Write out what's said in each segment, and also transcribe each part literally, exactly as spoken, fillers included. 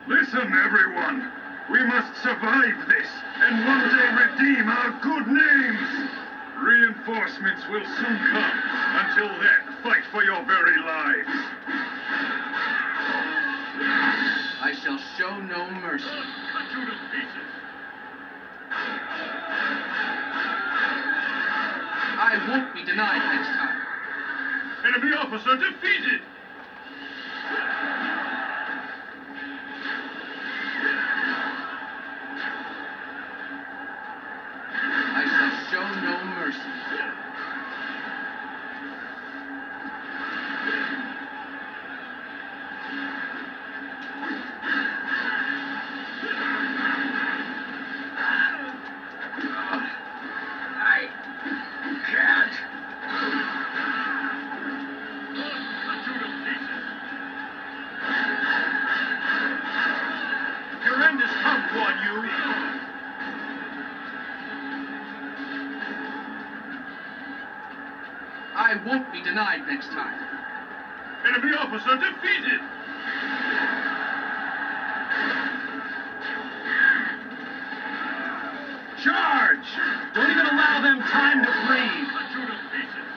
Listen, everyone. We must survive this, and one day redeem our good names. Reinforcements will soon come. Until then, fight for your very lives. I shall show no mercy. Cut you to pieces. I won't be denied next time. Enemy officer defeated! I shall show no mercy. I can't. Your end has come, Guan Yu. I won't be denied next time. Enemy officer defeated! Charge! Don't even allow them time to breathe! Cut you to pieces.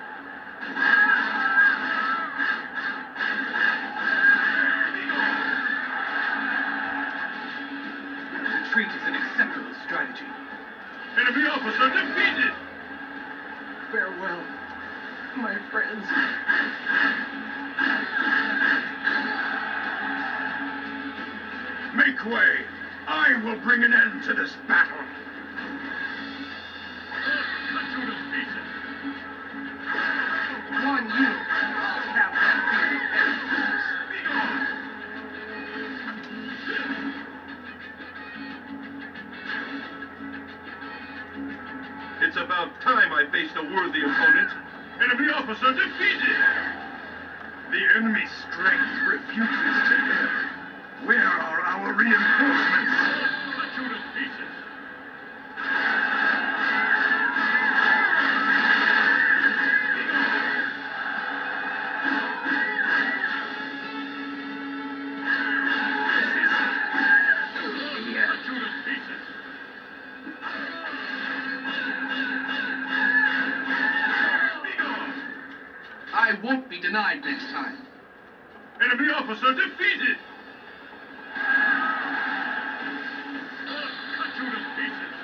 Retreat is an acceptable strategy. Enemy officer defeated! Farewell, my friends. Make way! I will bring an end to this battle! One you, I'll have that bearded head. It's about time I faced a worthy opponent. Enemy officer defeated! The enemy's strength refuses to live. Where are our reinforcements? Cut you to pieces. I won't be denied next time. Enemy officer defeated! Cut you to pieces.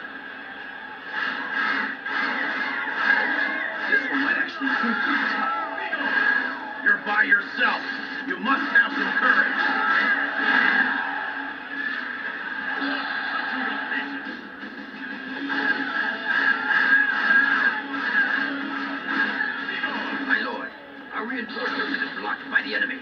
This one might actually prove to be tough. You're by yourself. You must have some courage. Cut you to pieces. My lord, our reinforcements have been blocked by the enemy.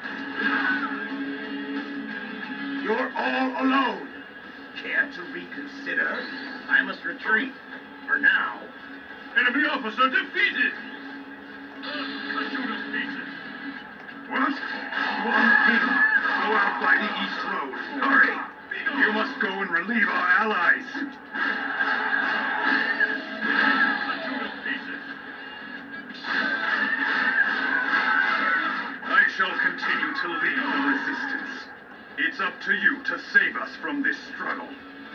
You're all alone. Care to reconsider? I must retreat. For now. Enemy officer defeated! Cut you to pieces. What? One king. Go out by the east road. Hurry! You must go and relieve our allies. Cut you to pieces. I shall continue to lead the resistance. It's up to you to save us from this struggle.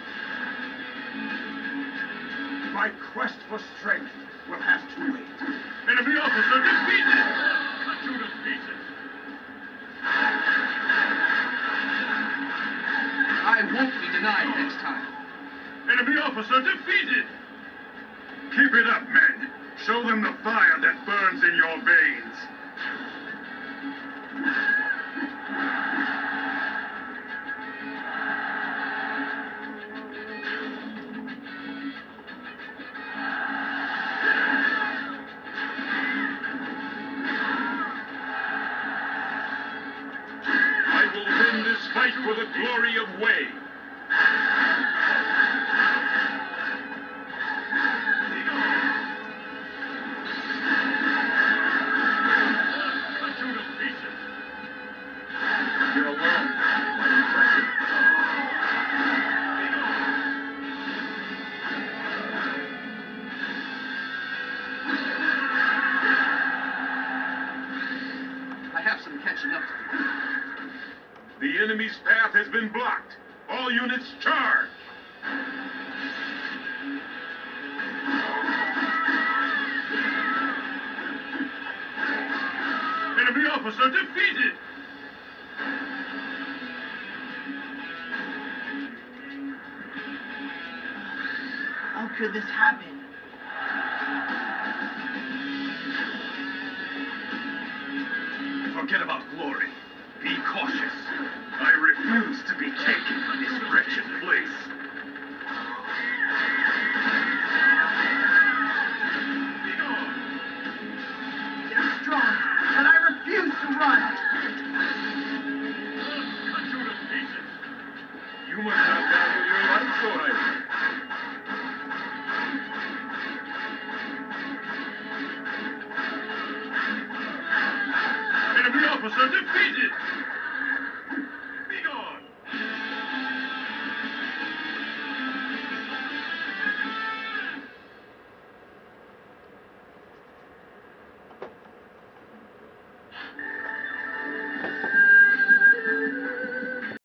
My quest for strength will have to wait. Enemy officer defeated! Cut you to pieces. I won't be denied next time. Enemy officer defeated! Keep it up, men. Show them the fire that burns in your veins. I will win this fight for the glory of Wei. You're alone. Quite impressive. I have some catching up to do. The enemy's path has been blocked. All units charge! Enemy officer defeated! How could this happen? Forget about glory. Be cautious. I refuse to be taken from this wretched place. They're strong, but I refuse to run. Cut you to pieces. You must not value your life so highly. Enemy officer defeated!